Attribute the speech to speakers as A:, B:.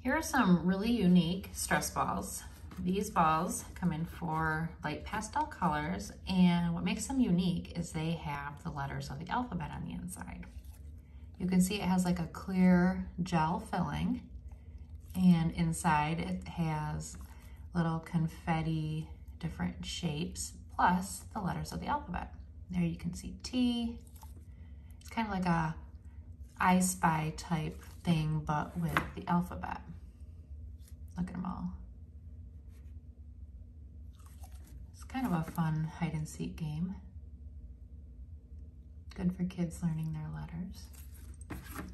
A: Here are some really unique stress balls. These balls come in 4 light pastel colors, and what makes them unique is they have the letters of the alphabet on the inside. You can see it has like a clear gel filling, and inside it has little confetti, different shapes, plus the letters of the alphabet. There you can see T. It's kind of like a I Spy type thing, but with the alphabet. Look at them all. It's kind of a fun hide and seek game. Good for kids learning their letters.